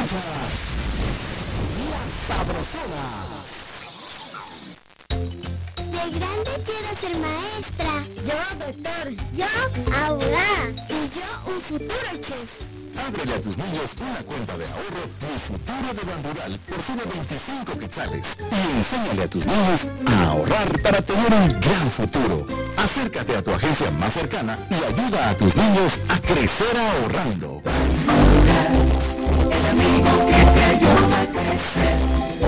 La Sabrosona. De grande quiero ser maestra. Yo, doctor. Yo, abogada. Y yo, un futuro chef. Ábrele a tus niños una cuenta de ahorro Mi Futuro de Banrural por solo 25 quetzales. Y enséñale a tus niños a ahorrar para tener un gran futuro. Acércate a tu agencia más cercana y ayuda a tus niños a crecer ahorrando. El amigo que te ayuda a crecer.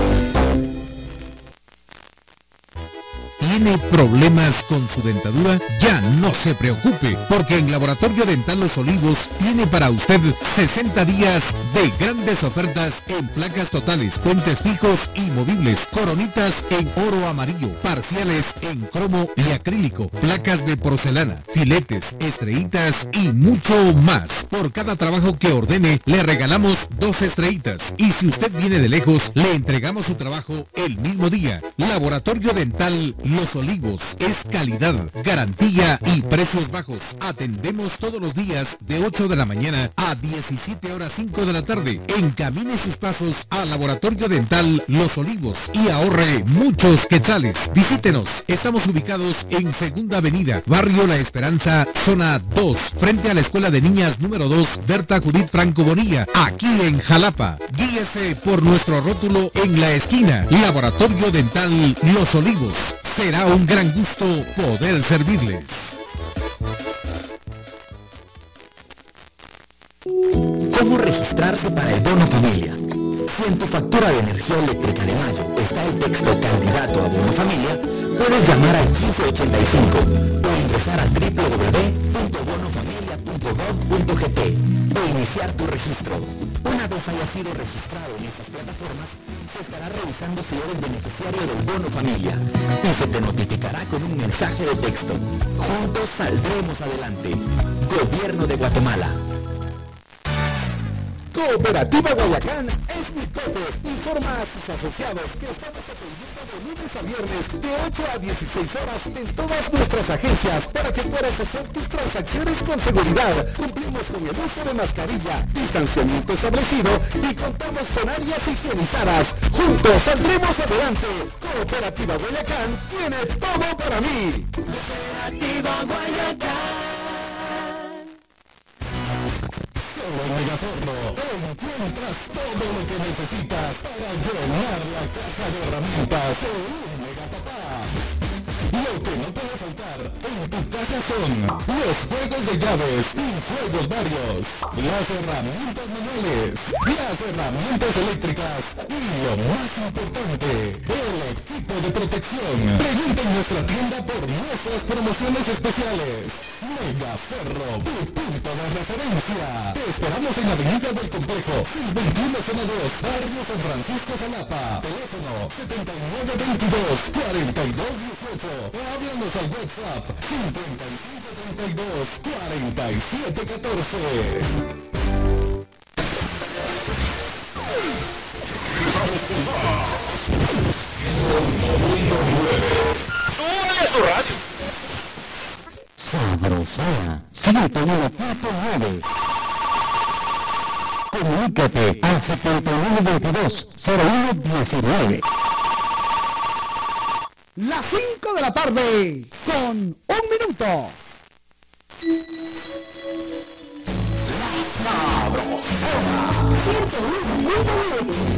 ¿Tiene problemas con su dentadura? Ya no se preocupe, porque en Laboratorio Dental Los Olivos tiene para usted 60 días de grandes ofertas en placas totales, puentes fijos y movibles, coronitas en oro amarillo, parciales en cromo y acrílico, placas de porcelana, filetes, estrellitas y mucho más. Por cada trabajo que ordene, le regalamos 2 estrellitas. Y si usted viene de lejos, le entregamos su trabajo el mismo día. Laboratorio Dental Los Olivos es calidad, garantía y precios bajos. Atendemos todos los días de 8 de la mañana a 17:05 de la tarde. Encamine sus pasos a Laboratorio Dental Los Olivos y ahorre muchos quetzales. Visítenos. Estamos ubicados en Segunda Avenida, Barrio La Esperanza, zona 2, frente a la Escuela de Niñas número 2, Berta Judith Franco Bonilla, aquí en Jalapa. Guíese por nuestro rótulo en la esquina. Laboratorio Dental Los Olivos. Será un gran gusto poder servirles. ¿Cómo registrarse para el bono familia? Si en tu factura de energía eléctrica de mayo está el texto candidato a bono familia, puedes llamar al 1585 o ingresar a www.bonofamilia.gov.gt o iniciar tu registro. Una vez hayas sido registrado en estas plataformas, se estará revisando si eres beneficiario del bono familia y se te notificará con un mensaje de texto. Juntos saldremos adelante. Gobierno de Guatemala. Cooperativa Guayacán es mi cope. Informa a sus asociados que estamos atendiendo de lunes a viernes de 8 a 16 horas en todas nuestras agencias para que puedas hacer tus transacciones con seguridad. Cumplimos con el uso de mascarilla, distanciamiento establecido y contamos con áreas higienizadas. Juntos saldremos adelante. Cooperativa Guayacán tiene todo para mí. Cooperativa Guayacán. Solo en Megaforno encuentras todo lo que necesitas para llenar la caja de herramientas de un megapapá. Lo que no puede faltar en tu caja son los juegos de llaves y juegos varios, las herramientas manuales, las herramientas eléctricas y lo más importante, el equipo de protección. Pregunta en nuestra tienda por nuestras promociones especiales. Megaferro, tu punto de referencia. Te esperamos en Avenida del Complejo, 21 zona 2, Barrio San Francisco, Jalapa. Teléfono 7922-4218 o háblanos al WhatsApp 5532-4714. ¡Súbale a su radio! Sabrosona 101.9. Comunícate al 7922-0119. Las 5 de la tarde, con 1 minuto. La Sabrosona 101.9.